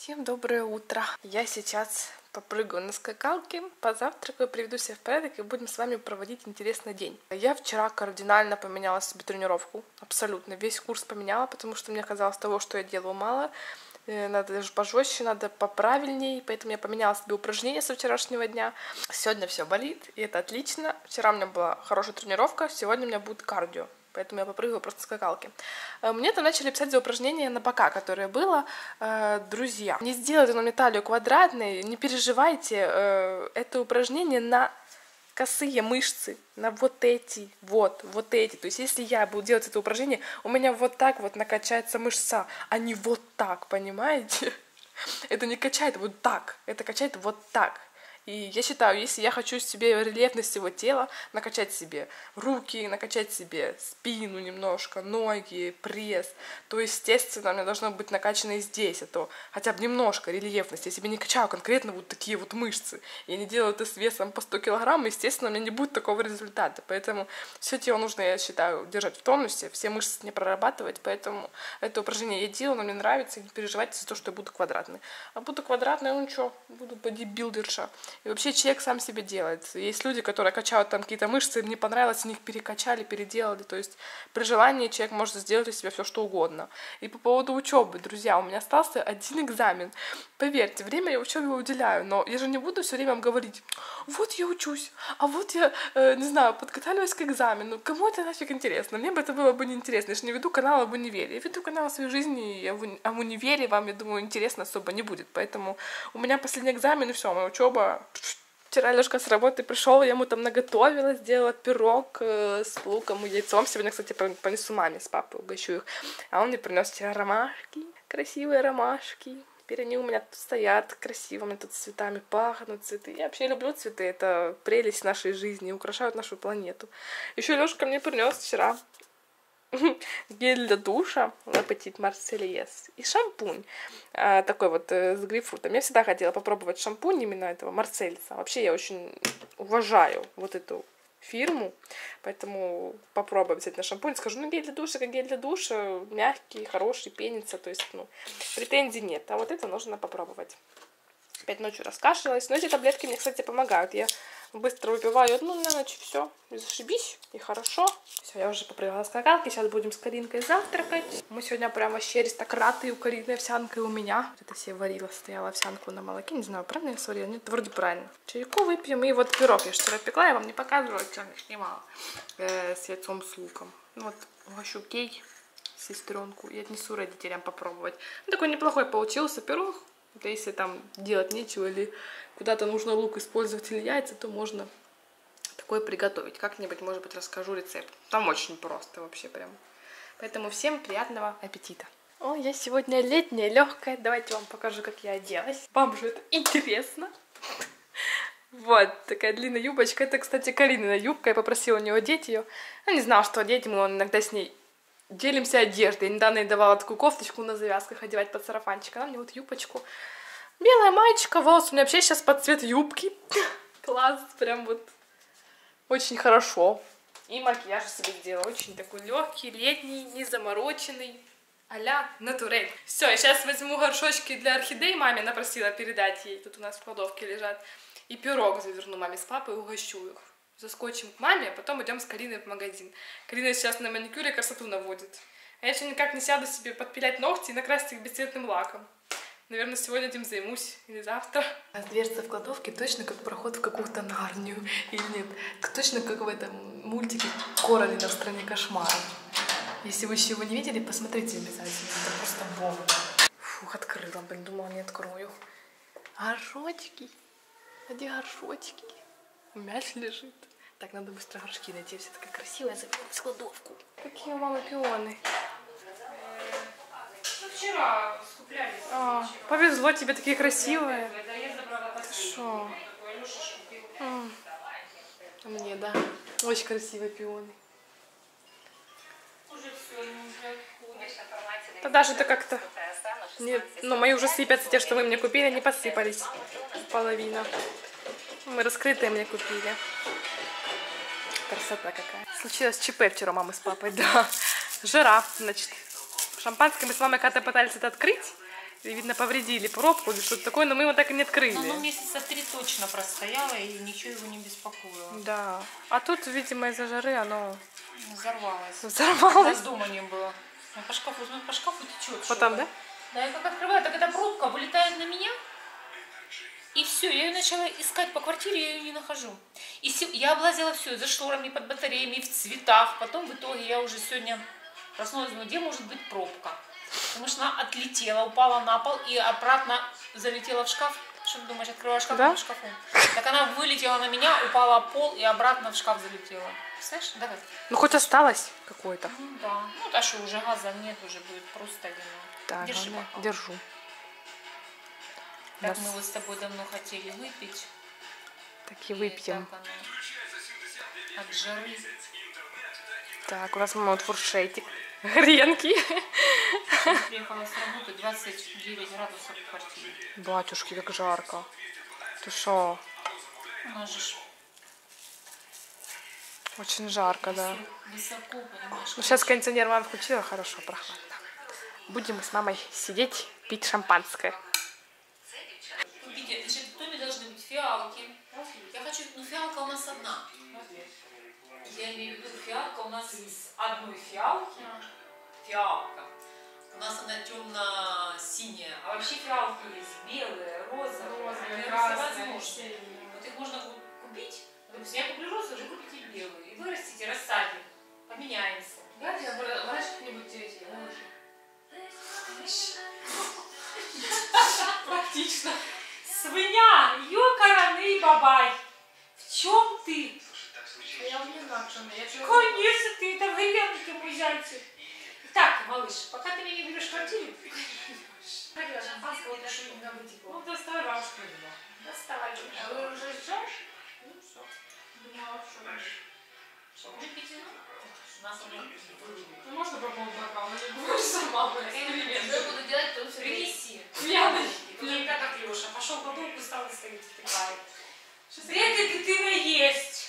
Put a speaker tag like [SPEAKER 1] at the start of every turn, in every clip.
[SPEAKER 1] Всем доброе утро! Я сейчас попрыгаю на скакалке, позавтракаю, приведу себя в порядок и будем с вами проводить интересный день. Я вчера кардинально поменяла себе тренировку, абсолютно. Весь курс поменяла, потому что мне казалось того, что я делаю, мало. Надо даже пожестче, надо поправильнее, поэтому я поменяла себе упражнения со вчерашнего дня. Сегодня все болит, и это отлично. Вчера у меня была хорошая тренировка, сегодня у меня будет кардио. Поэтому я попрыгаю просто на скакалке. Мне там начали писать за упражнение на бока, которое было. Друзья, не сделайте на мне талию квадратной, не переживайте. Это упражнение на косые мышцы, на вот эти. То есть если я буду делать это упражнение, у меня вот так вот накачается мышца, а не вот так, понимаете? Это не качает вот так, это качает вот так. И я считаю, если я хочу себе рельефность всего тела, накачать себе руки, накачать себе спину немножко, ноги, пресс, то, естественно, у меня должно быть накачано и здесь, а то хотя бы немножко рельефности. Я себе не качаю конкретно вот такие вот мышцы, я не делаю это с весом по 100 килограмм, естественно, у меня не будет такого результата. Поэтому все тело нужно, я считаю, держать в тонусе, все мышцы не прорабатывать, поэтому это упражнение я делаю, оно мне нравится, не переживайте за то, что я буду квадратной. А буду квадратной, ну что, буду бодибилдерша. И вообще человек сам себе делает. Есть люди, которые качают там какие-то мышцы, им не понравилось, они их перекачали, переделали. То есть при желании человек может сделать из себя все что угодно. И по поводу учебы, друзья, у меня остался один экзамен. Поверьте, время я учебе уделяю, но я же не буду все время вам говорить: вот я учусь, а вот я, не знаю, подготавливаюсь к экзамену. Кому это нафиг интересно? Мне бы это было бы неинтересно. Я же не веду канал об универе. Я веду канал о своей жизни, и о универе вам, я думаю, интересно особо не будет. Поэтому у меня последний экзамен, и все, моя учеба. Вчера Лёшка с работы пришел, я ему там наготовила, сделала пирог с луком и яйцом. Сегодня, кстати, понесу маме с папой, угощу их. А он мне принес вчера ромашки, красивые ромашки. Теперь они у меня тут стоят красиво, у меня тут цветами пахнут цветы. Я вообще люблю цветы, это прелесть нашей жизни, украшают нашу планету. Еще Лёшка мне принес вчера гель для душа Petit Marseillais и шампунь такой вот с грейпфрутом. Я всегда хотела попробовать шампунь именно этого Марсельса. Вообще я очень уважаю вот эту фирму, поэтому попробую обязательно шампунь. Скажу, ну гель для душа, как гель для душа, мягкий, хороший, пенится, то есть, ну, претензий нет. А вот это нужно попробовать. Опять ночью раскашлялась. Но эти таблетки мне, кстати, помогают. Я быстро выпиваю одну на ночь, все, и зашибись, и хорошо. Все, я уже попрыгала на скакалке, сейчас будем с Каринкой завтракать. Мы сегодня прям вообще аристократы, у Карины овсянка, и у меня. Вот это себе варила, стояла овсянку на молоке, не знаю, правильно я сварила? Нет, вроде правильно. Чайку выпьем, и вот пирог я вчера пекла, я вам не показывала, я снимала, с яйцом с луком. Вот, угощу Кей, сестренку, и отнесу родителям попробовать. Ну, такой неплохой получился пирог. Да, если там делать нечего или куда-то нужно лук использовать или яйца, то можно такое приготовить. Как-нибудь, может быть, расскажу рецепт. Там очень просто вообще прям. Поэтому всем приятного аппетита. О, я сегодня летняя, легкая. Давайте вам покажу, как я оделась. Вам же это интересно. Вот, такая длинная юбочка. Это, кстати, Каринина юбка. Я попросила у нее одеть ее. Я не знала, что одеть. Мы иногда с ней делимся одеждой. Я недавно ей давала такую кофточку на завязках одевать под сарафанчик. Она мне вот юбочку. Белая маечка, волосы у меня вообще сейчас под цвет юбки. Класс, прям вот очень хорошо. И макияж себе сделала. Очень такой легкий, летний, не замороченный. А-ля натурель. Все, я сейчас возьму горшочки для орхидей. Маме напросила передать ей. Тут у нас в кладовке лежат. И пирог заверну маме с папой, угощу их. Заскочим к маме, а потом идем с Кариной в магазин. Карина сейчас на маникюре красоту наводит. А я еще никак не сяду себе подпилять ногти и накрасить их бесцветным лаком. Наверное, сегодня этим займусь или завтра. А дверца в кладовке точно как проход в какую-то Нарнию. Или нет? Точно как в этом мультике Коралина в стране кошмаров. Если вы еще его не видели, посмотрите обязательно. Это просто бомба. Фух, открыла, блин, думала, не открою. Горшочки. А где горшочки? Мяч лежит. Так, надо быстро горшки найти. Все такая красивая, забилась в кладовку. Какие у мамы пионы.
[SPEAKER 2] Вчера скупляли.
[SPEAKER 1] Повезло тебе, такие красивые. Шо? Мне, да. Очень красивые пионы. Да даже это как-то... Нет, но мои уже сыпятся, те, что вы мне купили, не посыпались. Половина. Мы раскрытые мне купили. Красота какая. Случилось ЧП вчера мамы с папой, да. Жираф, значит. Шампанское мы с мамой когда-то пытались это открыть. И, видно, повредили пробку или что-то такое, но мы его так и не открыли.
[SPEAKER 3] Ну, месяца 3 точно простояло, и ничего его не беспокоило.
[SPEAKER 1] Да. А тут, видимо, из-за жары оно
[SPEAKER 3] Взорвалось. У
[SPEAKER 1] взорвалось.
[SPEAKER 3] нас дома не было. По шкафу течет.
[SPEAKER 1] Потом, да?
[SPEAKER 3] Да, я как открываю, так эта пробка вылетает на меня. И все, я ее начала искать по квартире, я ее не нахожу. И я облазила все, за шторами, под батареями, в цветах. Потом в итоге я уже сегодня проснулась, думаю, где может быть пробка? Потому что она отлетела, упала на пол и обратно залетела в шкаф. Что ты думаешь, открываю шкаф,
[SPEAKER 1] Да?
[SPEAKER 3] в шкафу? Так она вылетела на меня, упала в пол и обратно в шкаф залетела. Представляешь? Давай.
[SPEAKER 1] Ну, хоть осталось какое-то.
[SPEAKER 3] Ну да. Ну, так что уже газа нет, уже будет просто вино.
[SPEAKER 1] Так,
[SPEAKER 3] Держи
[SPEAKER 1] главное,
[SPEAKER 3] бокал.
[SPEAKER 1] держу.
[SPEAKER 3] Так
[SPEAKER 1] Нас
[SPEAKER 3] мы вот с тобой давно хотели выпить.
[SPEAKER 1] так и выпьем.
[SPEAKER 3] Так оно от жары.
[SPEAKER 1] Так, у нас вот фуршетик. Гренки.
[SPEAKER 3] Я приехала с работы, 29 градусов в квартире.
[SPEAKER 1] Батюшки, как жарко. Ты шо?
[SPEAKER 3] У нас же ж
[SPEAKER 1] Очень жарко, да.
[SPEAKER 3] высоко, понимаешь.
[SPEAKER 1] Ну, сейчас кондиционер мама включила, хорошо, прохладно. Будем мы с мамой сидеть, пить шампанское.
[SPEAKER 3] Видите, значит, в доме должны быть фиалки. Я хочу, ну фиалка у нас одна. Я имею в виду, фиалка у нас из одной фиалки. Фиалка. У нас она темно-синяя. А вообще фиалки есть белые, розовые,
[SPEAKER 2] красные.
[SPEAKER 3] Вот их можно купить. Допустим, я куплю розовые, вы купите белые. И вырастите, рассадим. Поменяемся.
[SPEAKER 2] Давайте выбрать какие-нибудь эти лужи.
[SPEAKER 3] Практично. Свиня, ёкараный бабай. В чем ты?
[SPEAKER 2] Я не знаю, что я
[SPEAKER 3] Конечно, ты это варианты мой зайчик. Так, малыш, пока ты меня не берешь в квартире,
[SPEAKER 2] хотела шампанского, потому что немного вытекло.
[SPEAKER 3] ну доставай бабушку. Доставай.
[SPEAKER 2] А вы уже ждешь?
[SPEAKER 3] Ну все.
[SPEAKER 2] Думала, что
[SPEAKER 3] Что, уже пить вино? У нас уже
[SPEAKER 2] ну, можно попробовать бокал, но не будешь сама, эксперимент.
[SPEAKER 3] Что я буду делать, то все принеси.
[SPEAKER 2] Пьяный.
[SPEAKER 3] Не так, как Леша. Пошел в подумку, стал и стоит, втыкает. Где ты дитина есть?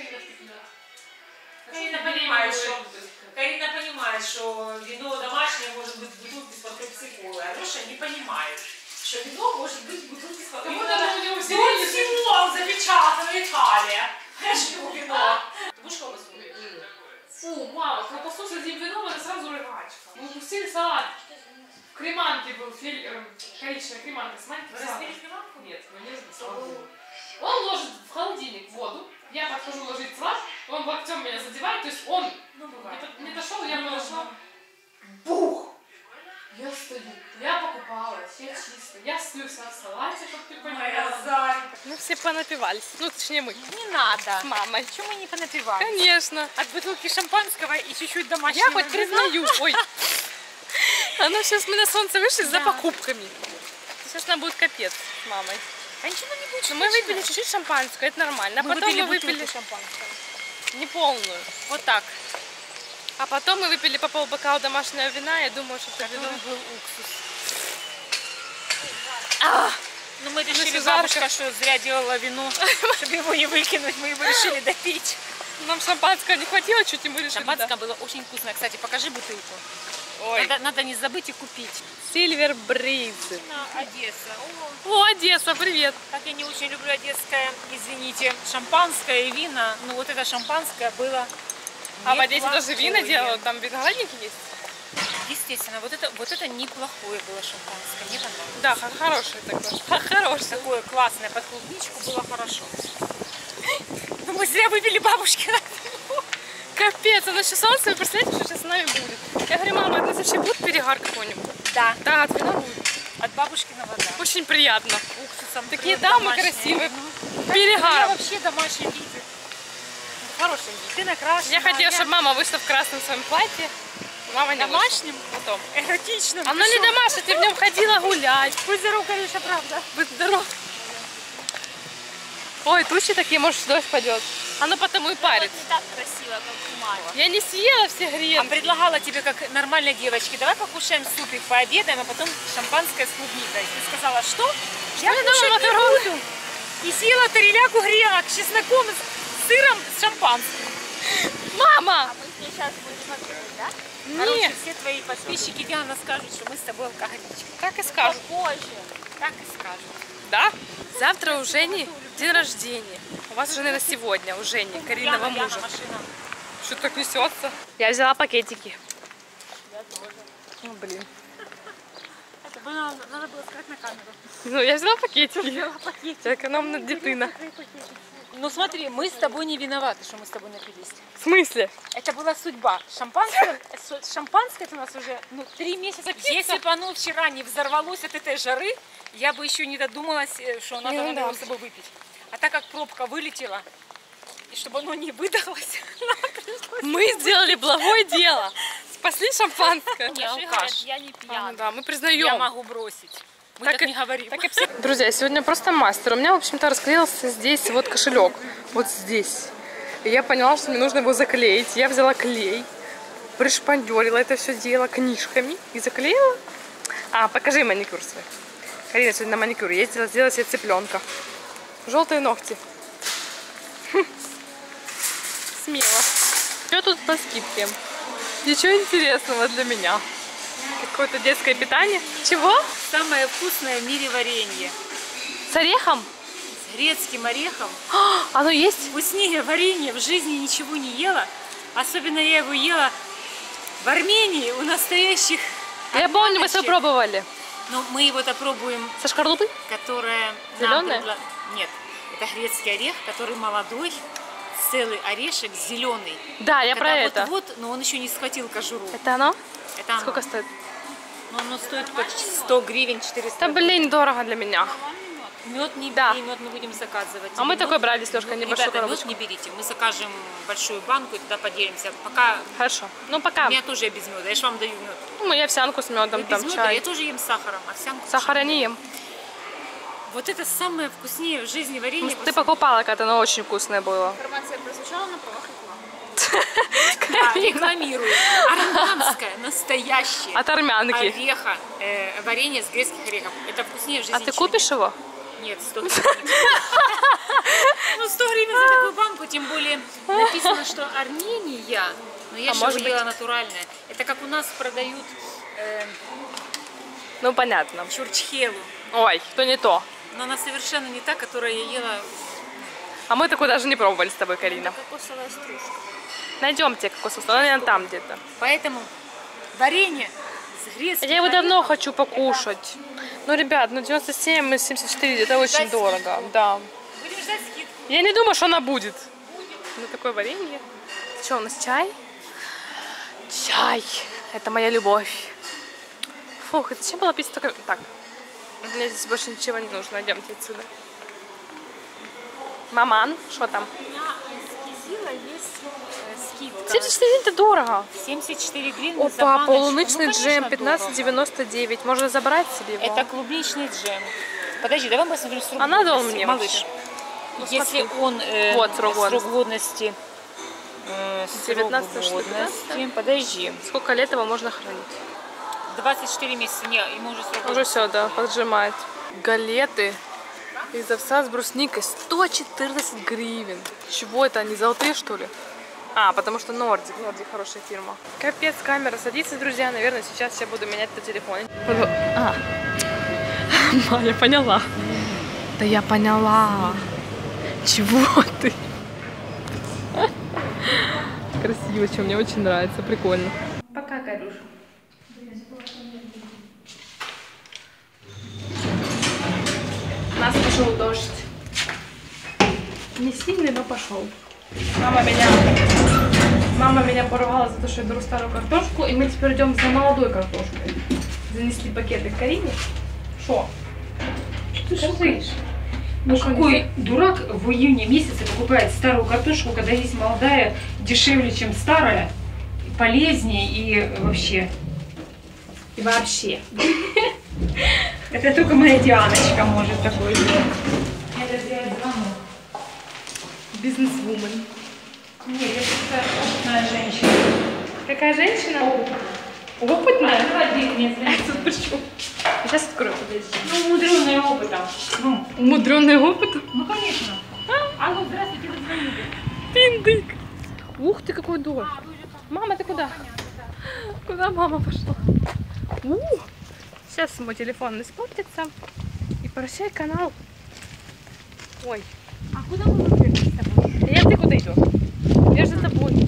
[SPEAKER 3] Карина понимает, что вино домашнее может быть в бутылке с-под пепси-колы, а Леша не понимает, что вино может быть в бутылке с-под
[SPEAKER 2] Как
[SPEAKER 3] пепси-колы.
[SPEAKER 2] будто бы у него все
[SPEAKER 3] Вот всего запечатано Италия. Я жду вино. Ты будешь колбасу?
[SPEAKER 2] Фу, мама, колбасу с этим вином, это сразу рыбачка. Мы упустили салат. В креманке был коричневая креманка с маленьким
[SPEAKER 3] Вы
[SPEAKER 2] салатом.
[SPEAKER 3] разбили креманку?
[SPEAKER 2] Нет, мы не разбили, слава богу. Он ложит в холодильник воду, я подхожу ложить салат, он локтем меня задевает, то есть он не дошел, я подошла. Бух! Я стою, я покупалась, я чисто, я сплю вся в салате, как ты понимаешь.
[SPEAKER 3] зайка.
[SPEAKER 1] Мы все понапивались. Ну, точнее, мы.
[SPEAKER 3] Не надо.
[SPEAKER 1] С мамой.
[SPEAKER 3] Почему мы не понапивали?
[SPEAKER 1] Конечно.
[SPEAKER 3] От бутылки шампанского и чуть-чуть домашнего.
[SPEAKER 1] Я хоть признаю. Ой. А ну сейчас мы на солнце вышли за покупками. Сейчас нам будет капец с мамой.
[SPEAKER 3] А ничего не будет.
[SPEAKER 1] Ну, мы выпили чуть-чуть шампанского, это нормально. А потом мы выпили
[SPEAKER 3] шампанского.
[SPEAKER 1] не полную. Вот так. А потом мы выпили по полбокала домашнего вина, я думаю, что это вино
[SPEAKER 3] был уксус.
[SPEAKER 1] А!
[SPEAKER 3] Ну мы решили,
[SPEAKER 1] все жарко.
[SPEAKER 3] бабушка, что зря делала вино, чтобы его не выкинуть, мы его решили допить.
[SPEAKER 1] Нам шампанского не хватило, чуть и мы решили.
[SPEAKER 3] Шампанское было очень вкусное. Кстати, покажи бутылку.
[SPEAKER 1] Ой.
[SPEAKER 3] Надо не забыть и купить.
[SPEAKER 1] Silver Breeze.
[SPEAKER 3] Одесса.
[SPEAKER 1] О, Одесса, привет.
[SPEAKER 3] Как я не очень люблю одесское, извините, шампанское и вина, но вот это шампанское было
[SPEAKER 1] А в Одессе
[SPEAKER 3] неплохое.
[SPEAKER 1] даже вина делают, там виноградники есть.
[SPEAKER 3] Естественно, вот это неплохое было шампанское, мне понравилось.
[SPEAKER 1] Да, хорошее такое. Хорошее.
[SPEAKER 3] Такое классное под клубничку было хорошо. Но мы зря выпили бабушкина.
[SPEAKER 1] Капец, оно сейчас солнце, вы представляете, что сейчас с нами будет? Я говорю, мама, это вообще будет перегар какой-нибудь?
[SPEAKER 3] Да,
[SPEAKER 1] Да, от вина будет.
[SPEAKER 3] от бабушкина вода.
[SPEAKER 1] Очень приятно.
[SPEAKER 3] Уксусом.
[SPEAKER 1] Такие
[SPEAKER 3] трёт
[SPEAKER 1] дамы
[SPEAKER 3] домашнее
[SPEAKER 1] красивые.
[SPEAKER 3] вино. Я
[SPEAKER 1] Перегаром.
[SPEAKER 3] вообще домашний виде. Хороший вид. Ты накрашена.
[SPEAKER 1] Я хотела, чтобы мама вышла в красном своем платье. Мама не
[SPEAKER 3] Домашним?
[SPEAKER 1] вышла. Потом.
[SPEAKER 3] Эротичным.
[SPEAKER 1] Оно не домашнее, ты в нем ходила гулять.
[SPEAKER 3] Будь здоров, конечно, правда.
[SPEAKER 1] Будь здоров. Ой, тучи такие, может, дождь пойдет. Оно потому и парит.
[SPEAKER 3] Не так красиво, как Кумаева.
[SPEAKER 1] Я не съела все
[SPEAKER 3] А
[SPEAKER 1] гренки.
[SPEAKER 3] предлагала тебе, как нормальной девочке, давай покушаем супик, пообедаем, а потом шампанское с клубникой. Ты сказала, что? Я
[SPEAKER 1] я
[SPEAKER 3] кушать
[SPEAKER 1] думала,
[SPEAKER 3] не
[SPEAKER 1] макароны.
[SPEAKER 3] буду. И съела тариляку гренок с чесноком, с сыром, с шампанским.
[SPEAKER 1] Мама!
[SPEAKER 4] сейчас будем открыть, да?
[SPEAKER 3] Короче, все твои подписчики Диана скажут, что мы с тобой алкоголички.
[SPEAKER 1] Так и скажут.
[SPEAKER 4] Позже.
[SPEAKER 3] Так и скажут.
[SPEAKER 1] Да? Завтра у Жени день рождения. У вас уже, наверное, сегодня у Жени, Кариного мужа.
[SPEAKER 3] Машина.
[SPEAKER 1] Что так несется? Я взяла пакетики. Ну, блин.
[SPEAKER 3] Это было, надо было сказать на камеру.
[SPEAKER 1] Ну, я взяла пакетики. Экономно дитина.
[SPEAKER 3] Ну смотри, мы с тобой не виноваты, что мы с тобой напились.
[SPEAKER 1] В смысле?
[SPEAKER 3] Это была судьба. Шампанское это у нас уже 3 месяца. Если бы оно вчера не взорвалось от этой жары, я бы еще не додумалась, что надо его с собой выпить. А так как пробка вылетела, и чтобы оно не выдохлось,
[SPEAKER 1] Мы сделали благое дело. Спасли шампанское.
[SPEAKER 3] не алкаш.
[SPEAKER 4] Я не пьяна.
[SPEAKER 1] Да, мы признаем.
[SPEAKER 3] Я могу бросить. Мы так не говорим.
[SPEAKER 1] Друзья, сегодня просто мастер. У меня, в общем-то, расклеился здесь вот кошелек. Вот здесь. И я поняла, что мне нужно его заклеить. Я взяла клей, пришпандерила это все дело книжками и заклеила. А, покажи маникюр свой. Карина сегодня на маникюр ездила, сделала себе цыпленка. Желтые ногти. Смело. Что тут по скидке? Ничего интересного для меня. Какое-то детское питание. Чего?
[SPEAKER 3] Самое вкусное в мире варенье.
[SPEAKER 1] С орехом?
[SPEAKER 3] С грецким орехом.
[SPEAKER 1] Оно есть?
[SPEAKER 3] Вкуснее варенье в жизни ничего не ела. Особенно я его ела в Армении у настоящих
[SPEAKER 1] Я помню, мы все
[SPEAKER 3] армяночек.
[SPEAKER 1] пробовали.
[SPEAKER 3] Но мы его-то пробуем,
[SPEAKER 1] Со шкарлупой?
[SPEAKER 3] которая...
[SPEAKER 1] Зелёная?
[SPEAKER 3] Нет, это грецкий орех, который молодой, целый орешек зеленый.
[SPEAKER 1] Да, я про это.
[SPEAKER 3] Вот, но он еще не схватил кожуру.
[SPEAKER 1] Это оно?
[SPEAKER 3] Это
[SPEAKER 1] Сколько
[SPEAKER 3] оно.
[SPEAKER 1] стоит?
[SPEAKER 3] Ну, оно стоит почти 100 гривен, 400
[SPEAKER 1] Да, блин, дорого для меня.
[SPEAKER 3] Мед не
[SPEAKER 1] Да.
[SPEAKER 3] бери, мед мы будем заказывать.
[SPEAKER 1] А мы
[SPEAKER 3] Мед-
[SPEAKER 1] такой брали с Лёшкой, небольшую
[SPEAKER 3] Ребята,
[SPEAKER 1] коробочку.
[SPEAKER 3] мед не берите, мы закажем большую банку и туда поделимся. Пока
[SPEAKER 1] Хорошо. Ну, пока.
[SPEAKER 3] у меня тоже я без меда, я же вам даю мед.
[SPEAKER 1] Ну, я овсянку с медом,
[SPEAKER 3] Вы
[SPEAKER 1] там
[SPEAKER 3] без меда,
[SPEAKER 1] чай.
[SPEAKER 3] я тоже ем с сахаром, овсянку.
[SPEAKER 1] Сахара не ем.
[SPEAKER 3] Вот это самое вкуснее в жизни варенье.
[SPEAKER 1] Ты покупала когда-то, оно очень вкусное было.
[SPEAKER 4] Информация прозвучала на правах рекламы.
[SPEAKER 3] Да, рекламирую. Армянское, настоящее.
[SPEAKER 1] От армянки.
[SPEAKER 3] Ореха, варенье с грецких орехов. Это вкуснее в жизни.
[SPEAKER 1] А ты
[SPEAKER 3] ничего
[SPEAKER 1] купишь его?
[SPEAKER 3] Нет, 100 гривен. Ну, 100 гривен за такую банку, тем более написано, что Армения, но я
[SPEAKER 1] А
[SPEAKER 3] же
[SPEAKER 1] может
[SPEAKER 3] его ела
[SPEAKER 1] быть-
[SPEAKER 3] натуральное. Это как у нас продают
[SPEAKER 1] Ну, понятно.
[SPEAKER 3] чурчхелу,
[SPEAKER 1] Ой, то не то.
[SPEAKER 3] но она совершенно не та, которую я ела.
[SPEAKER 1] А мы такую даже не пробовали с тобой, Карина.
[SPEAKER 4] Кокосовая стружка.
[SPEAKER 1] Найдем тебе кокос, она, наверное, там где-то.
[SPEAKER 3] Поэтому варенье с грецким
[SPEAKER 1] Я его давно
[SPEAKER 3] орехом.
[SPEAKER 1] хочу покушать. Ну, ребят, ну 97 и 74, это очень дорого. Да.
[SPEAKER 3] Будем ждать скидку.
[SPEAKER 1] Я не думаю, что она будет. Ну, такое варенье. Что, у нас чай? Чай. Это моя любовь. Фух, это зачем было пить столько... Так, мне здесь больше ничего не нужно. Идемте отсюда. Маман, что там?
[SPEAKER 3] У меня из кизила есть скидка.
[SPEAKER 1] 74 это дорого.
[SPEAKER 3] 74 гривны за
[SPEAKER 1] Опа,
[SPEAKER 3] баночку.
[SPEAKER 1] полуничный
[SPEAKER 3] Ну,
[SPEAKER 1] джем,
[SPEAKER 3] конечно,
[SPEAKER 1] 15,99. Можно забрать себе его?
[SPEAKER 3] Это клубничный джем. Подожди, давай мы посмотрим срок
[SPEAKER 1] А надо он
[SPEAKER 3] годности.
[SPEAKER 1] мне
[SPEAKER 3] Малыш,
[SPEAKER 1] вообще? Ну,
[SPEAKER 3] если
[SPEAKER 1] смотри.
[SPEAKER 3] он
[SPEAKER 1] Вот срок
[SPEAKER 3] годности
[SPEAKER 1] 19 штук, да?
[SPEAKER 3] подожди,
[SPEAKER 1] Сколько лет его можно хранить?
[SPEAKER 3] 24 месяца, не, ему уже срок
[SPEAKER 1] Уже
[SPEAKER 3] годности.
[SPEAKER 1] все, да, поджимает. Галеты из овса с брусникой 114 гривен. Чего это, они золотые, что ли? А, потому что Нордик хорошая фирма. Капец, камера садится, друзья. Наверное, сейчас я буду менять по телефону. Я поняла. Да я поняла. Чего ты? Красиво, что мне очень нравится, прикольно. Пока, Карюш. У нас пошел дождь. Не сильный, но пошел. Мама меня поругала за то, что я беру старую картошку, и мы теперь идем за молодой картошкой. Занесли пакеты к Карине. Шо?
[SPEAKER 5] Ты что говоришь? Ну какой дурак в июне месяце покупает старую картошку, когда есть молодая, дешевле, чем старая, полезнее и вообще.
[SPEAKER 1] И вообще.
[SPEAKER 5] Это только моя Дианочка может такое делать. Это сделать звонок.
[SPEAKER 1] Бизнес-вумен.
[SPEAKER 5] Нет, я просто опытная женщина.
[SPEAKER 1] Какая женщина? Опытная?
[SPEAKER 5] Открывай дверь, нет,
[SPEAKER 1] Тут причем? Сейчас открою, подожди.
[SPEAKER 5] ну, умудренная опытом. Ну,
[SPEAKER 1] Умудренный опытом?
[SPEAKER 5] ну конечно. Алло, здравствуйте, вы звоните.
[SPEAKER 1] Пиндык. Ух ты, какой дом. Мама, ты куда? Куда мама пошла? Сейчас мой телефон испортится. И прощай канал. Ой.
[SPEAKER 5] А куда мы будем с тобой?
[SPEAKER 1] Ты куда идешь? Я же за тобой.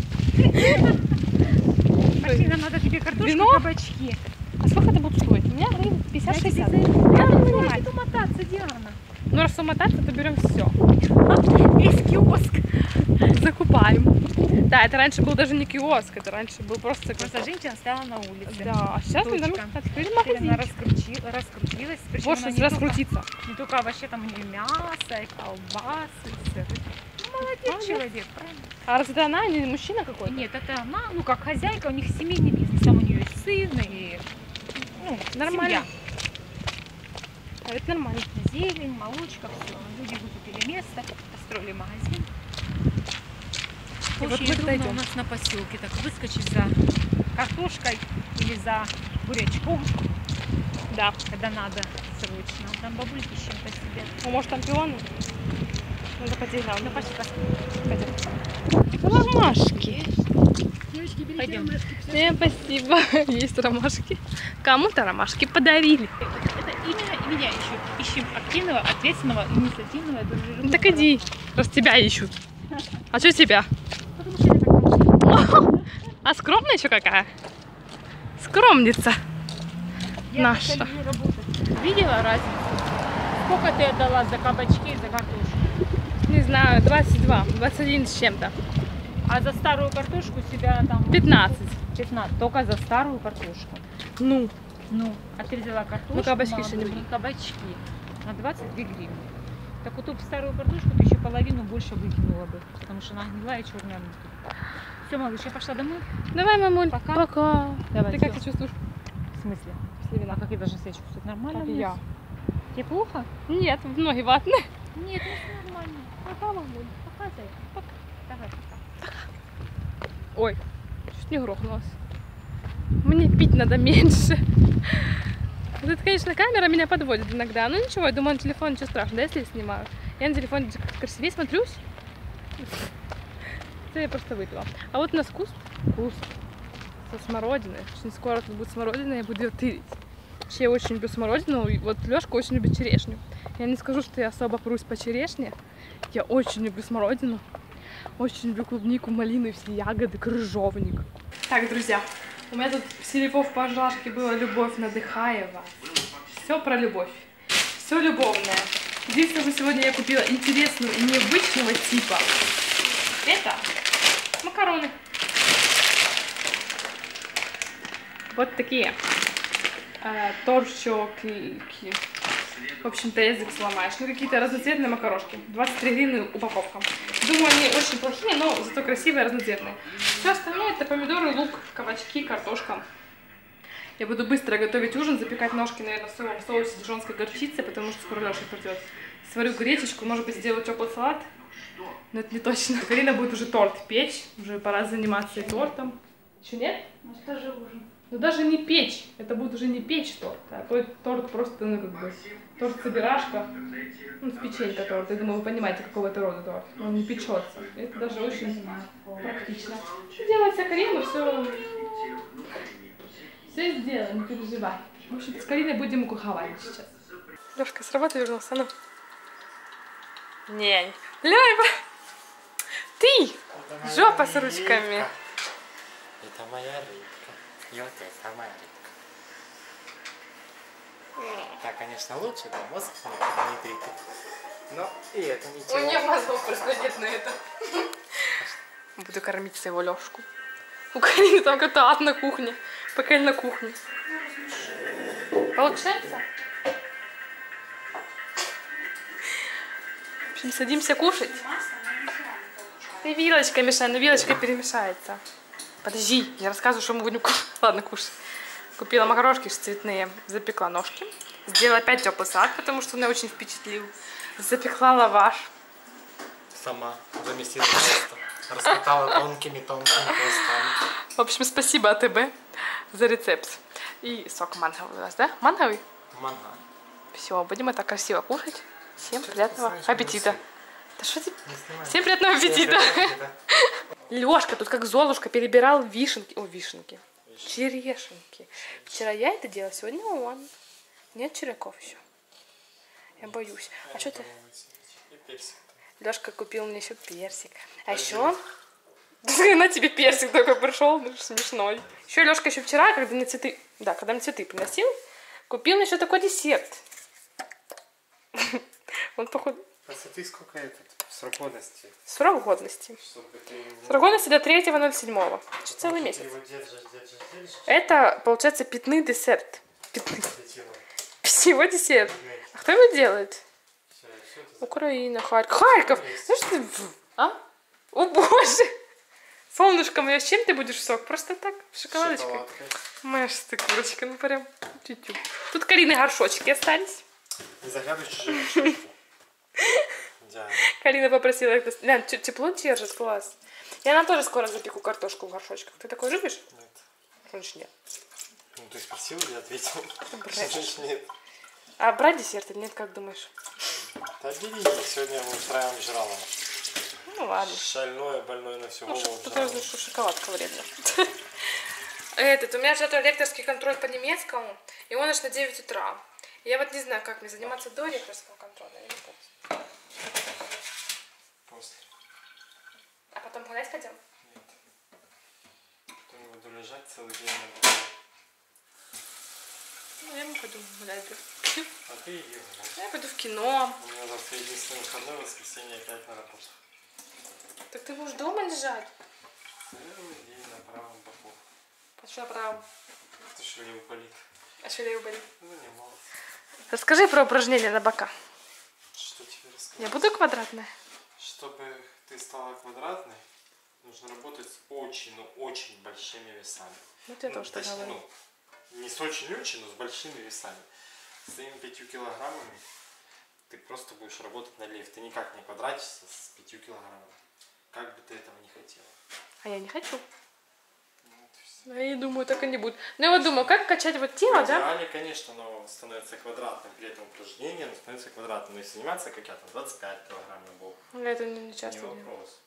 [SPEAKER 5] Пошли, нам надо тебе картошку,
[SPEAKER 1] Вино?
[SPEAKER 5] кабачки.
[SPEAKER 1] А сколько это будет стоить? У меня гривен 50-60. Я
[SPEAKER 5] Я
[SPEAKER 1] буду
[SPEAKER 5] не
[SPEAKER 1] понимать.
[SPEAKER 5] буду мотаться, Диана.
[SPEAKER 1] Ну раз умотаться, то берем все.
[SPEAKER 5] Весь киоск.
[SPEAKER 1] Закупаем. Да, это раньше был даже не киоск, это раньше был просто...
[SPEAKER 5] Просто женщина стояла на улице.
[SPEAKER 1] Да, а сейчас мы
[SPEAKER 5] Точка.
[SPEAKER 1] открыли
[SPEAKER 5] Теперь она
[SPEAKER 1] магазин.
[SPEAKER 5] раскрутилась. Причем
[SPEAKER 1] Вот
[SPEAKER 5] она
[SPEAKER 1] что раскрутиться.
[SPEAKER 5] не только овощи, там у нее мясо, и колбасы, и сыры. Ну, молодец человек, правильно?
[SPEAKER 1] А разве это она, не мужчина какой-то?
[SPEAKER 5] Нет, это она, ну как хозяйка, у них семейный бизнес. Там у нее и сын, и ну,
[SPEAKER 1] Нормально.
[SPEAKER 5] семья.
[SPEAKER 1] А это нормально.
[SPEAKER 5] Зелень, молочка, все. Люди выкупили место, построили магазин.
[SPEAKER 1] И вот
[SPEAKER 5] Очень
[SPEAKER 1] мы
[SPEAKER 5] удобно
[SPEAKER 1] дойдем.
[SPEAKER 5] у нас на поселке. Так выскочить за картошкой или за бурячком,
[SPEAKER 1] Да.
[SPEAKER 5] когда надо срочно. Там бабульки с чем-то сидят.
[SPEAKER 1] Ну, может там пионы? Надо пойти глянуть.
[SPEAKER 5] Ну пошли, пошли.
[SPEAKER 1] Пойдем. Ромашки.
[SPEAKER 5] Пойдем.
[SPEAKER 1] Спасибо. Есть ромашки. Кому-то ромашки подарили.
[SPEAKER 5] Это именно и меня ищем активного, ответственного, инициативного, дружелюбного.
[SPEAKER 1] Так иди, раз тебя ищут. А что тебя?
[SPEAKER 5] Потому что я так хочу.
[SPEAKER 1] А скромная еще какая? Скромница.
[SPEAKER 5] Я
[SPEAKER 1] Наша.
[SPEAKER 5] так люблю работать. Видела разницу? Сколько ты отдала за кабачки и за картошку?
[SPEAKER 1] Не знаю, 22, 21 с чем-то.
[SPEAKER 5] А за старую картошку себя там...
[SPEAKER 1] 15.
[SPEAKER 5] 15. Только за старую картошку.
[SPEAKER 1] Ну,
[SPEAKER 5] Ну, а ты взяла картошку,
[SPEAKER 1] Ну, кабачки еще не
[SPEAKER 5] молодую,
[SPEAKER 1] были.
[SPEAKER 5] и кабачки на 22 гривны. Так вот эту старую картошку ты еще половину больше выкинула бы, потому что она гнила и черная внутри. Все, малыш, я пошла домой.
[SPEAKER 1] давай, мамуль.
[SPEAKER 5] Пока.
[SPEAKER 1] Пока.
[SPEAKER 5] Давай,
[SPEAKER 1] Ты как
[SPEAKER 5] всё.
[SPEAKER 1] себя чувствуешь?
[SPEAKER 5] В смысле?
[SPEAKER 1] После
[SPEAKER 5] А
[SPEAKER 1] вина?
[SPEAKER 5] как я должна себя чувствовать? Нормально?
[SPEAKER 1] Как и
[SPEAKER 5] вниз?
[SPEAKER 1] я.
[SPEAKER 5] Тебе плохо?
[SPEAKER 1] Нет, ноги ватные.
[SPEAKER 5] Нет, ну нормально. Пока, мамуль. Пока, зай. Пока. Давай, пока.
[SPEAKER 1] Ой, чуть не грохнулась. Мне пить надо меньше. Вот это, конечно, камера меня подводит иногда. Но ничего, я думаю, на телефон ничего страшного, да, если я снимаю. Я на телефоне красивее смотрюсь. Это я просто выпила. А вот у нас куст со смородиной. Очень скоро тут будет смородина, я буду ее тырить. Вообще, я очень люблю смородину, и вот Лёшка очень любит черешню. Я не скажу, что я особо прусь по черешне. Я очень люблю смородину. Очень люблю клубнику, малину и все ягоды, крыжовник. Так, друзья, у меня тут Селипов пожарки было «Любовь надыхает вас». Все про любовь. Все любовное. Единственное, что сегодня я купила интересную и необычного типа. Это макароны. Вот такие. Торчок. В общем-то, язык сломаешь. Ну, какие-то разноцветные макарошки. 23 гривны упаковка. Думаю, они очень плохие, но зато красивые, разноцветные. Все остальное это помидоры, лук, кабачки, картошка. Я буду быстро готовить ужин, запекать ножки, наверное, в соевом соусе дижонской горчицы, потому что скоро Леша придет. Сварю гречечку, может быть, сделаю теплый салат. Но это не точно. Карина будет уже торт печь. Уже пора заниматься и тортом. Еще нет?
[SPEAKER 4] Ну что же ужин?
[SPEAKER 1] Ну даже не печь. Это будет уже не печь торт. А торт просто, ну как бы, торт-собирашка. Ну, с печенька торт. Я думаю, вы понимаете, какого это рода торт. Он не печется. Это даже очень практично. Делается Карина, все сделаем, не переживай. В общем, с Кариной будем куховать сейчас. Лёшка, с работы вернулся, ну. Не. Лёва! Ты! Жопа с ручками.
[SPEAKER 6] Это моя рыбка. И вот это моя рыбка. Так, конечно, лучше, да, мозг не трепет. Но и это ничего.
[SPEAKER 1] У меня мозгов просто нет на это. Буду кормить своего Лёшку. У Карины там какой-то ад на кухне. Пока на кухне. Получается? В общем, садимся кушать. И вилочкой мешаем, но вилочка перемешается. Подожди, я рассказываю, что мы будем кушать. Ладно, кушать. Купила макарошки цветные, запекла ножки. Сделала опять теплый салат, потому что он меня очень впечатлил. Запекла лаваш.
[SPEAKER 6] Сама заместила тесто. Раскатала тонкими пластами.
[SPEAKER 1] В общем, спасибо АТБ за рецепт. И сок манговый у нас, да? Манговый?
[SPEAKER 6] Манга.
[SPEAKER 1] Все, будем это красиво кушать. Всем приятного
[SPEAKER 6] знаешь,
[SPEAKER 1] аппетита.
[SPEAKER 6] минусы?
[SPEAKER 1] Да что ты?
[SPEAKER 6] Не снимай.
[SPEAKER 1] Всем приятного аппетита.
[SPEAKER 6] Всем приятного аппетита.
[SPEAKER 1] Лёшка тут как Золушка перебирал вишенки. О, вишенки. Черешенки. Вчера я это делала, сегодня он. Нет червяков еще. Я боюсь. А что ты? Лёшка купил мне еще персик. А еще... На тебе персик такой пришел, ну, смешной. Еще Лёшка еще вчера, когда мне цветы... Да, когда мне цветы приносил, купил мне еще такой десерт. Он, походу...
[SPEAKER 6] Посмотри, сколько этот срок годности.
[SPEAKER 1] Срок годности. Срок годности до 3.07. Целый месяц.
[SPEAKER 6] Ты его держишь.
[SPEAKER 1] Это, получается, питный десерт. Питьевой десерт. А кто его делает? Украина, Харьков. Харьков! Знаешь, ты... А? О, боже! Солнышко мое, с чем ты будешь сок? Просто так, шоколадочкой? Моя ж ты, курочка, ну прям тю-тю. Тут Карины горшочки остались.
[SPEAKER 6] Не заглядывай в чужие горшочки.
[SPEAKER 1] Карина попросила их... Лян, тепло держит, класс. Я нам тоже скоро запеку картошку в горшочках. Ты такой любишь?
[SPEAKER 6] Нет.
[SPEAKER 1] Конечно, нет.
[SPEAKER 6] Ну, ты спросил, я ответил.
[SPEAKER 1] Брешешь.
[SPEAKER 6] Нет.
[SPEAKER 1] А брать десерт или нет, как думаешь?
[SPEAKER 6] Да бери, сегодня мы устраиваем жрало.
[SPEAKER 1] Ну ладно.
[SPEAKER 6] Шальное, больное на всю
[SPEAKER 1] Ну,
[SPEAKER 6] голову.
[SPEAKER 1] тут разве что шоколадка вредна. Этот, у меня же лекторский контроль по немецкому, и он аж на 9 утра. Я вот не знаю, как мне заниматься до лекторского контроля или после.
[SPEAKER 6] После.
[SPEAKER 1] А потом гулять хотим?
[SPEAKER 6] Нет. Потом я буду лежать целый день на голове.
[SPEAKER 1] Ну, я не пойду гулять.
[SPEAKER 6] А ты иди гулять.
[SPEAKER 1] Я пойду в кино.
[SPEAKER 6] У меня завтра единственный выходной, воскресенье опять на работу.
[SPEAKER 1] Так ты будешь дома лежать?
[SPEAKER 6] Целый день на правом боку.
[SPEAKER 1] Под что правом?
[SPEAKER 6] Ты что, не болит?
[SPEAKER 1] А что я болит?
[SPEAKER 6] Ну, не мало.
[SPEAKER 1] Расскажи про упражнения на бока.
[SPEAKER 6] Что тебе рассказать?
[SPEAKER 1] Я буду квадратная?
[SPEAKER 6] Чтобы ты стала квадратной, нужно работать с очень, но очень большими весами.
[SPEAKER 1] Вот я тоже так
[SPEAKER 6] точнее,
[SPEAKER 1] говорю.
[SPEAKER 6] не с очень-очень, но с большими весами. С твоими 5 килограммами ты просто будешь работать на лифт. Ты никак не квадратишься с 5 килограммами. Как бы ты этого не хотела.
[SPEAKER 1] А я не хочу.
[SPEAKER 6] Вот и всё.
[SPEAKER 1] Ну, я думаю, так и не будет. Ну, я вот думаю, как качать вот тело,
[SPEAKER 6] В
[SPEAKER 1] да?
[SPEAKER 6] идеале, конечно, оно становится квадратным. При этом упражнение оно становится квадратным. Но если заниматься, как я, там 25 килограмм на бок.
[SPEAKER 1] Я это не
[SPEAKER 6] Не
[SPEAKER 1] часто делаю.
[SPEAKER 6] вопрос.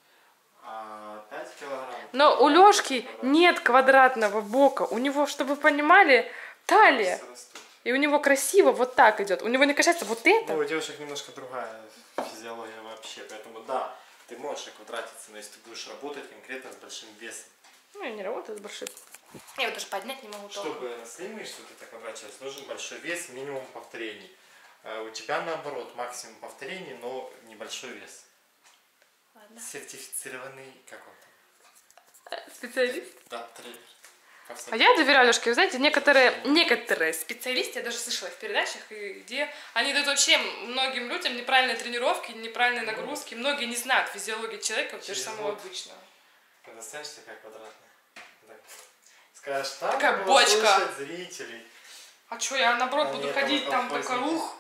[SPEAKER 6] А 5 килограмм...
[SPEAKER 1] Но у Лёшки нет квадратного бока. У него, чтобы вы понимали, талия.
[SPEAKER 6] Растут.
[SPEAKER 1] И у него красиво вот так идет. У него не качается вот
[SPEAKER 6] Ну,
[SPEAKER 1] это.
[SPEAKER 6] у девушек немножко другая физиология вообще. Поэтому да, ты можешь квадратиться, но если ты будешь работать конкретно с большим весом.
[SPEAKER 1] Ну, я не работаю с большим. Я его даже поднять не могу.
[SPEAKER 6] Чтобы на свои мышцы ты так квадратилась, нужен большой вес, минимум повторений. У тебя наоборот, максимум повторений, но небольшой вес.
[SPEAKER 1] Ладно.
[SPEAKER 6] Сертифицированный, как он там?
[SPEAKER 1] Специалист?
[SPEAKER 6] Да, тренер.
[SPEAKER 1] А я доверяю Лёшке. Вы знаете, некоторые специалисты, я даже слышала в передачах, где они дают вообще многим людям неправильные тренировки, неправильные нагрузки. Многие не знают физиологии человека, вот
[SPEAKER 6] Через
[SPEAKER 1] же самого
[SPEAKER 6] год.
[SPEAKER 1] обычного.
[SPEAKER 6] Когда станешь такая квадратная. Так. Скажешь, там
[SPEAKER 1] Такая
[SPEAKER 6] было
[SPEAKER 1] бочка.
[SPEAKER 6] слышать зрителей.
[SPEAKER 1] А что, я наоборот
[SPEAKER 6] Они
[SPEAKER 1] буду
[SPEAKER 6] этого
[SPEAKER 1] ходить там только
[SPEAKER 6] колхозники.
[SPEAKER 1] ух.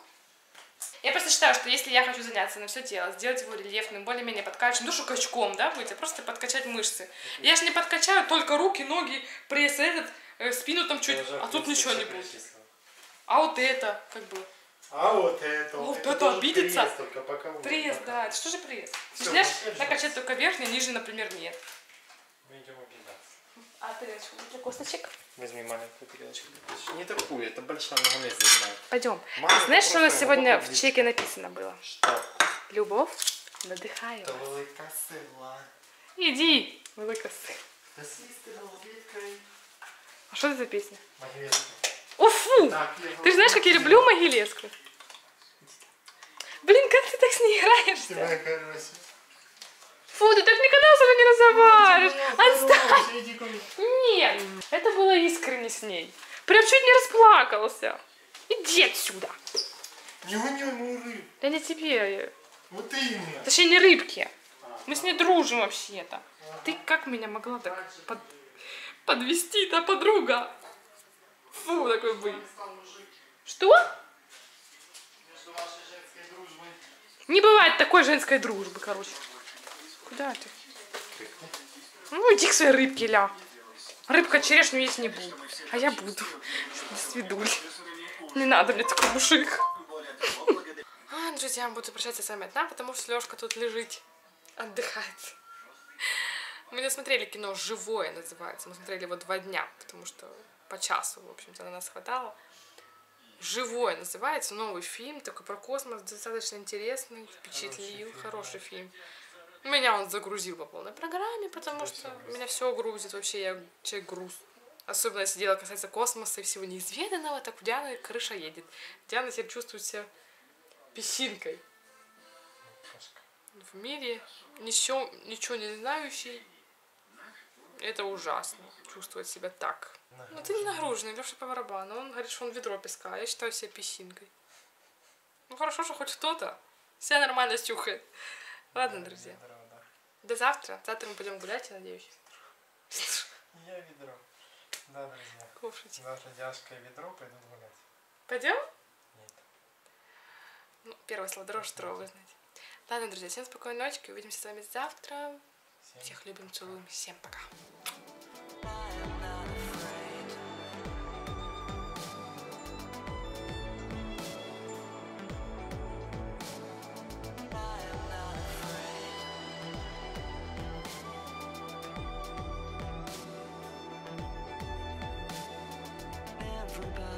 [SPEAKER 1] Я просто считаю, что если я хочу заняться на все тело, сделать его рельефным, более-менее подкачанным, ну что качком, да, быть, а просто подкачать мышцы. Я же не подкачаю только руки, ноги, пресс, спину там чуть,
[SPEAKER 6] Я уже,
[SPEAKER 1] а
[SPEAKER 6] в
[SPEAKER 1] тут
[SPEAKER 6] принципе,
[SPEAKER 1] ничего не
[SPEAKER 6] всё
[SPEAKER 1] будет.
[SPEAKER 6] перечислил.
[SPEAKER 1] А вот это, как бы,
[SPEAKER 6] А вот это.
[SPEAKER 1] Вот
[SPEAKER 6] это
[SPEAKER 1] это
[SPEAKER 6] тоже
[SPEAKER 1] обидится.
[SPEAKER 6] пресс, только боковой.
[SPEAKER 1] пресс,
[SPEAKER 6] Бока.
[SPEAKER 1] да, это что же пресс?
[SPEAKER 6] Всё,
[SPEAKER 1] Ты знаешь,
[SPEAKER 6] пошли
[SPEAKER 1] накачать
[SPEAKER 6] жаться.
[SPEAKER 1] только верхний, нижний, например, нет.
[SPEAKER 6] Мы идем объедаться.
[SPEAKER 1] А тарелочку для косточек?
[SPEAKER 6] Возьми маленькую тарелочку. Не такую, это большая много места занимает.
[SPEAKER 1] Пойдем.
[SPEAKER 6] Маленькая
[SPEAKER 1] Знаешь, что у нас
[SPEAKER 6] просто
[SPEAKER 1] сегодня
[SPEAKER 6] глубоко
[SPEAKER 1] в
[SPEAKER 6] влезть.
[SPEAKER 1] чеке написано было?
[SPEAKER 6] Что?
[SPEAKER 1] Любовь надыхаю.
[SPEAKER 6] Это велика сила.
[SPEAKER 1] Иди, велика сила.
[SPEAKER 6] Да свистела улиткой.
[SPEAKER 1] А что это за песня?
[SPEAKER 6] Могилевская.
[SPEAKER 1] О, фу!
[SPEAKER 6] Так,
[SPEAKER 1] Ты же знаешь, как я люблю Могилевскую? Блин, как ты так с ней играешься?
[SPEAKER 6] Моя хорошая.
[SPEAKER 1] Фу, ты так никогда со мной не разговариваешь. Отстань!
[SPEAKER 6] Хорошая, иди ко мне.
[SPEAKER 1] Нет, это было искренне с ней. Прям чуть не расплакался. Иди отсюда.
[SPEAKER 6] Не гони мою рыбу.
[SPEAKER 1] Да не тебе.
[SPEAKER 6] Вот именно.
[SPEAKER 1] Точнее, не рыбки. Мы с ней дружим вообще-то. Ты как меня могла так подвести-то, подруга? Фу, такой бы. Что?
[SPEAKER 6] Между вашей женской дружбой.
[SPEAKER 1] Не бывает такой женской дружбы, короче. Куда ты? Ну, иди к своей рыбке, ля. Рыбка черешню есть не буду. А я буду. До свидуль. Не надо мне такой мужик. Друзья, буду прощаться с вами одна, потому что Лёшка тут лежит, отдыхает. Мы не смотрели кино «Живое» называется. Мы смотрели его 2 дня, потому что по часу, в общем-то, на нас хватало. «Живое» называется, новый фильм, такой про космос, достаточно интересный, впечатлил, хороший фильм. Меня он загрузил по полной программе, потому что меня все грузит, вообще я человек груз. Особенно если дело касается космоса и всего неизведанного, так у Дианы крыша едет. Диана теперь чувствует себя песчинкой в мире, ничего не знающий. Это ужасно, чувствовать себя так. Ну ты не нагруженный, Леша по барабану. Он говорит, что он ведро песка, а я считаю себя песчинкой. Ну хорошо, что хоть кто-то себя нормально стюхает. Ладно, друзья. До завтра. Завтра мы пойдем гулять, я надеюсь.
[SPEAKER 6] Я ведро. Да, друзья.
[SPEAKER 1] Кушать.
[SPEAKER 6] Завтра Диашка и ведро пойдут гулять.
[SPEAKER 1] Пойдем?
[SPEAKER 6] Нет.
[SPEAKER 1] Ну, первое слово дрожь, второе вы знаете. Ладно, друзья, всем спокойной ночи. Увидимся с вами завтра. Всех любим, целуем. Всем пока.
[SPEAKER 7] Everybody